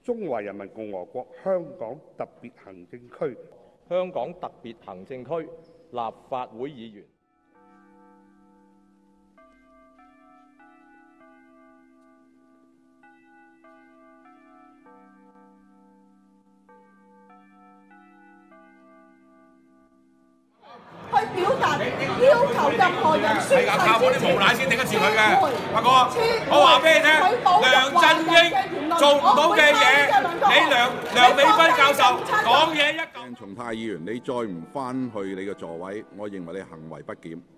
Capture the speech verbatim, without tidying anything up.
中華人民共和國香港特別行政區香港特別行政區立法會議員。 去表達要求任何人宣誓靠嗰啲無賴先頂得住佢嘅，阿哥，我話俾你聽，梁振英做唔到嘅嘢，你梁梁美芬教授講嘢一嚿。 鄭松泰議員，你再唔返去你嘅座位，我認為你行為不檢。